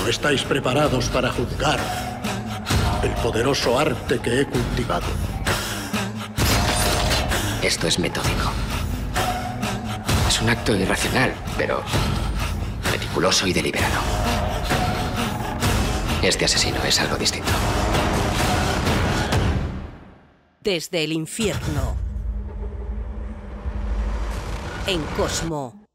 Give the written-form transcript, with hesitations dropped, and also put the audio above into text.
estáis preparados para juzgar el poderoso arte que he cultivado. Esto es metódico. Es un acto irracional, pero meticuloso y deliberado. Este asesino es algo distinto. Desde el infierno. En Cosmo.